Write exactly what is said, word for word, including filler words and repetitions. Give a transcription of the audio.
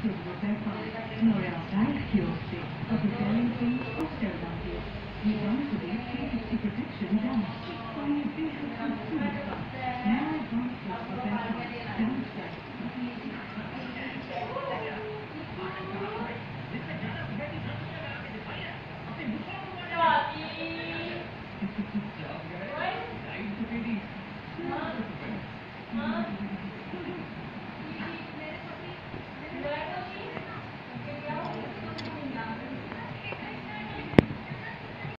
L'Oreal Bank Kiosque of the Wellington Osterlande. We want to be three sixty protection damage from your visual consumer. Now advanced for professional downstairs.